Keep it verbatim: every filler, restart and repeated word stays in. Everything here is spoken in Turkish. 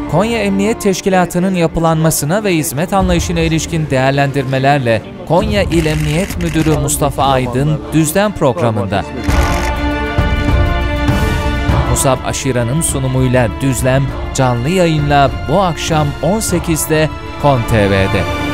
Konya Emniyet Teşkilatı'nın yapılanmasına ve hizmet anlayışına ilişkin değerlendirmelerle Konya İl Emniyet Müdürü Mustafa Aydın Düzlem programında. Musab Aşira'nın sunumuyla Düzlem canlı yayınla bu akşam on sekizde Kon T V'de.